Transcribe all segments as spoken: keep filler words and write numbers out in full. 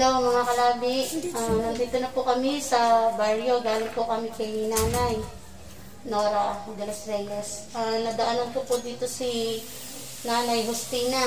Hello mga kalabi, uh, nandito na po kami sa barrio, galing po kami kay Nanay Nora de los Reyes. Uh, nadaanan ko po dito si Nanay Justina.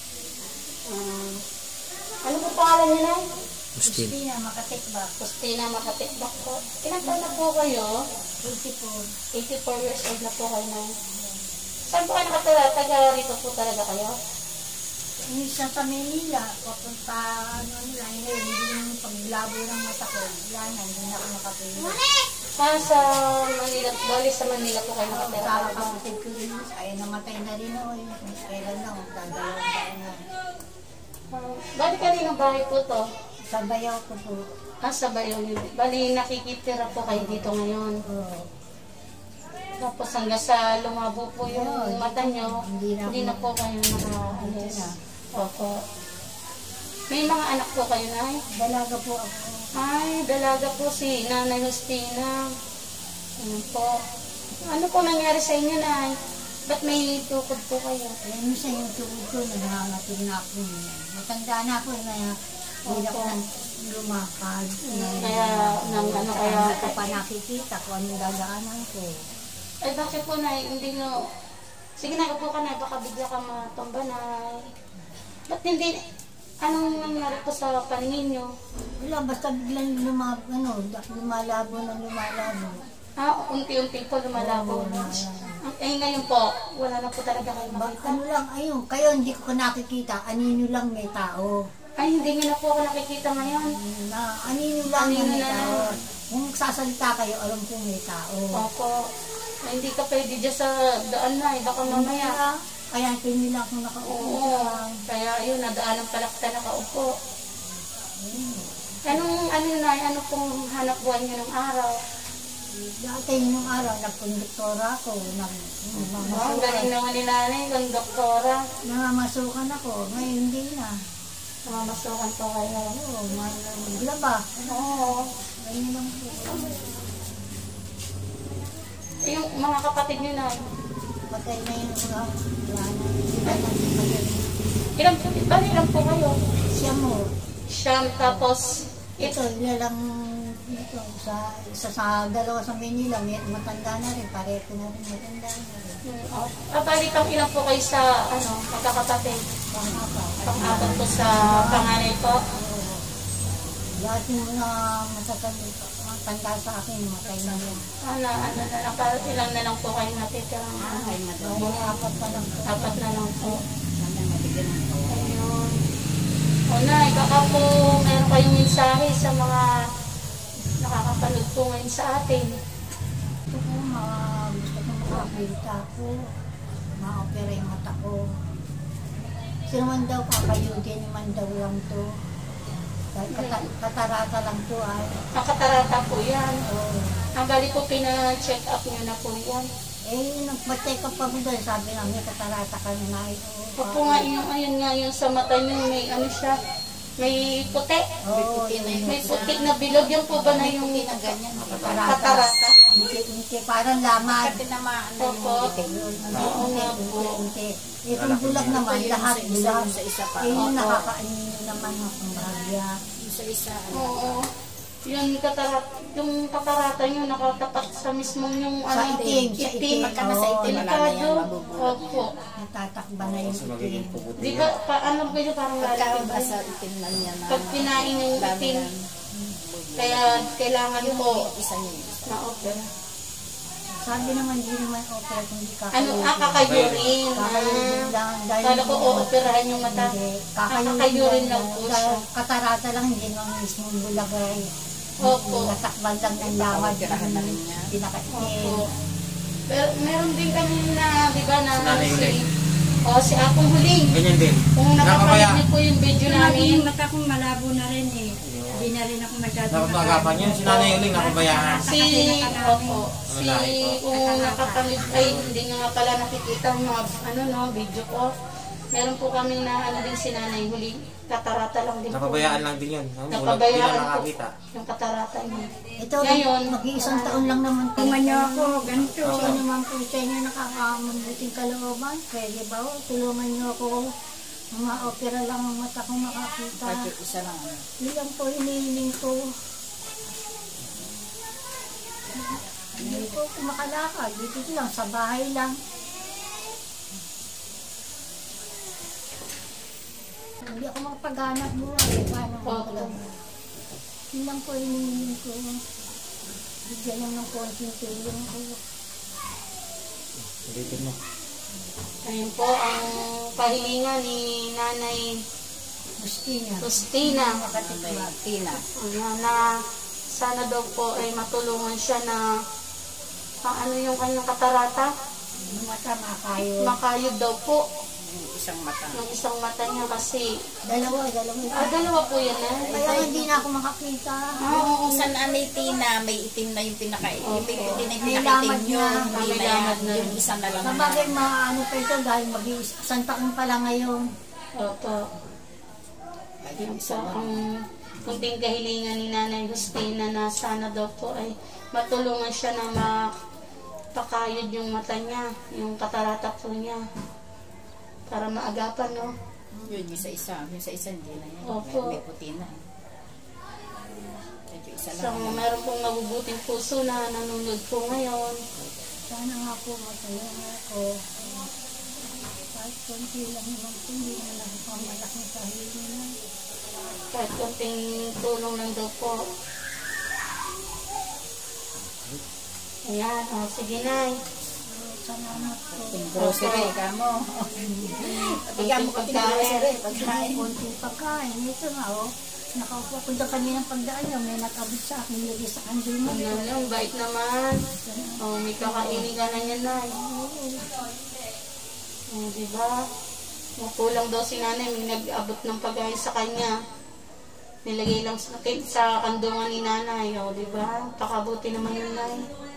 Uh, ano po pangalan niya, Nay? Justina Makatikbak. Justina Makatikbak po. Ilan taon na po kayo? eighty-four. eighty-four years old na po kayo, Nay. Saan po kayo nakatira? Taga rito po talaga kayo? Minsan sa Manila, papunta, ano nila, ngayon, hindi yung paglabo ng mata ko, wala na, hindi na ako nakapila. Ah, sa Manila, bali sa Manila po kayo nakatira? Sa kapatid ko rin, ay namatay na rin ako, eh. Kailan na, magdadalawang taon na. Uh, bali kaninong bahay po to? Sa bayaw ko po. Ah, sa bayaw niyo. Bali nakikitira po kayo dito ngayon. Oo. Tapos hanggang sa lumabo po yung Oo, mata nyo, hindi na, hindi na po kayo nakaalis. Opo. May mga anak po kayo, Nay? Dalaga po ako. Ay, dalaga po si Nanay Justina. Ano po? Ano po nangyari sa inyo, Nay? Ba't may tukod po kayo? Eh, minsan yung tubig ko, nangangatig na ako. Matanda na ako, na hindi ako nang lumakad. Kaya, nang ano kaya... Hindi ko pa nakikita kung anong gagaanan ko. Ay, bakit po, Nay? Hindi nyo... Sige na, upo ka, Nay. Baka bigla ka matumba, Nay. Ba't hindi... Anong nangyari po sa paningin nyo? Wala, basta biglang lumab, ano, lumalabo ng lumalabo. Ah, unti-unti po lumalabo. Oo, eh, ngayon po, wala na po talaga kayo makita. ano lang, ayun, kayo hindi ko nakikita, anino lang may tao. Ay, hindi nyo na po ako nakikita ngayon. Na, anino lang Anino may na tao. lang. Kung sasalita kayo, alam kong may tao. Opo. Ay, hindi ka pwede dyan sa daan na, eh. Baka mamaya. Kaya hindi lang akong nakaupo. Oo. Kaya yun, nadaanan pala kita nakaupo. Anong, ano na, ano pong hanap buwan nyo ng araw? Dati nung araw, nagkonduktora ako, nag, Oh, galing naman ni Nanay, kung doktora. namamasukan ako, ngayon hindi na. Mamasukan po kayo. Oo, maglaba. Oo. Ngayon lang po. Eh, yung mga kapatid nyo na, Patay na yung mga, wala na, wala na, magaling. ilan po, bali ilan po kayo? Siya mo, Siyam, tapos, ito, ila lang, ito, sa, isa sa dalawa sa Manila, may matanda na rin, pareho na rin, matanda na rin. oh, ah, bali pang ilan po kayo sa, ano, magkakapatid? Pang-apat. Pang-apat po sa panganay po? Oo. Lahat yung mga matatanda, matanda sa akin, matay na rin. Ano, ano na lang, parang ilang na lang po kayo natitira. Ay, may apat pa lang. Apat na lang po. Ayun. O na, baka po meron kayong mensahe sa mga nakakapanood po ngayon sa atin. Ito po, mga gusto ko makapilta ko, ma-opera yung mata ko. Sino man daw, kakayudin man daw lang to. Kata katarata lang to ay. Nakatarata po yan. Oo. Ang bali po pina-check up nyo na po yan. Eh, nagpa-check up ako doon, sabi namin, katarata ka na na ito. Opo nga, yung, ayun nga, yung sa mata nyo, may ano siya, may puti. Oo, May puti na bilog. Yan po ba na yung katarata? Hindi, hindi, parang laman. Opo. Oo nga po. Itong bulag naman, lahat bulag. Sa isa pa. Eh, yung nakakaanino naman akong bahagya. Sa isa. Oo. Yung katarata, yung katarata nyo nakatapat sa mismong yung Sa ano, itim, sa itim. Pagka nasa itim, wala na yan, mabubulag. Opo. Natatakba na yung itim. Di ba, pa, ano ba yun, parang Pagka lalaki ba? nasa itim lang yan. Pag pinain yung itim, kaya kailangan po Isa niyo. na-opera. Sabi naman, hindi naman opera kung hindi kakayurin. Ano, ah, kakayurin. Kakayurin lang. dahil Kala ko hindi naman- o-operahan yung mata. Hindi. Ah, kakayurin lang po siya. Dahil katarata lang, hindi naman mismo bulagay. Opo. Natakban lang ng laman. Operahan na rin niya. Pinakaitim. Opo. Pero meron din kami na, di ba, na Nanay si, Huling. o si Akong Huling. Ganyan din. Kung nakapanood niyo po yung video namin, Yung mata kong malabo na rin eh. Hindi na rin ako masyado Nakapagapan yun. Si Nanay Huling, napabayaan. si, opo, si, kung nakapanood, ay, hindi nyo nga pala nakikita ang mga, ano no, video ko. Meron po kami na, ano din si Nanay Huling, katarata lang din po. Napabayaan lang din yun. Ang bulag, hindi Napabayaan lang po nakakita. yung katarata niya. Ito, Ngayon, mag-iisang taon lang naman. Tumanyo ako, ganito. Kasi naman po sa inyo nakakamabuting kalooban. Pwede ba? Tulungan niyo ako Mga opera lang ang mata ko makakita. Kahit isa lang. ano. Yun lang po hinihiling ko. Hindi ko kumakalakad. Dito lang, sa bahay lang. Hindi ako makapaghanap buhay. Paano ko Opo. lang. Yun lang po hinihiling ko. Bigyan lang ng konting tulong ko. Ulitin mo. Ayun po ang kahilingan ni Nanay Justina. Justina. May Tina. Ano, na sana daw po ay matulungan siya na ah, ano yung kanyang katarata? Yung mata makayod. Makayod daw po Yung isang mata. yung isang mata niya kasi Dalawa, dalawa. ah, dalawa po yan na. Kaya hindi na ako makakita. Yung isa na may Tina, may itim na yung pinaka yung itim na yung May pinakaitim lamad yun. na. Hindi May na yan. lamad na. Yung isa na lang. Sabagay maano pa ito dahil mag-isang taon pa lang ngayon. Opo. Yun po ang kunting kahilingan ni Nanay Justina na sana daw po ay matulungan siya na mapakayod yung mata niya, yung katarata po niya. Para maagapan, no? Yun, yung sa isa. Yung sa isa hindi na yan. Opo. May, may puti na. Yung isa So, lang. meron pong mabubuting puso na nanonood po ngayon. Sana nga po masaya ako. Kahit konti lang naman po, hindi na lang ako ang malaking kahilingan. Kahit kunting tulong lang daw po. Ayan, o sige na. Salamat po. Yung grocery ka mo. Bigyan mo ka grocery. Pagkain. Konting pagkain. Ito nga oh. Nakaupo ko doon kaninang pagdaan niya. May nakabot sa akin. Lagi sa kanil mo. Ano lang, bait naman. O, may kakainin ka na niya na. O, diba? Makulang daw si nanay. May nag-abot ng pagkain sa kanya. Nilagay lang sa, sa kandungan ni nanay. O, diba? Pakabuti naman yung nanay.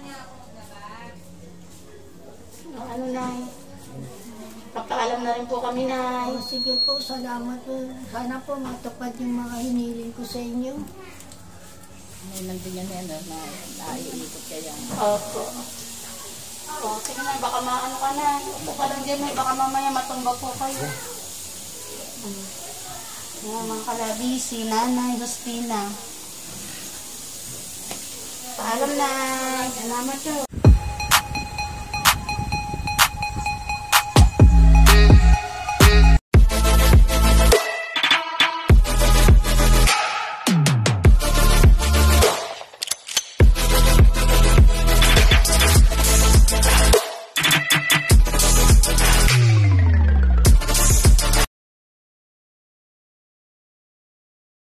O, ano nanay? Papaalam na rin po kami, nay. Oh, sige po, salamat po. Sana po matupad yung mga hiniling ko sa inyo. May nandun yan yan na naiikot ka yan. Opo. O, sige na, baka maano ka na. Upo ka lang dyan, may baka mamaya matumbag po kayo. Hmm. Ayan, mga kalabi, si Nanay Justina. Paalam na. Salamat po.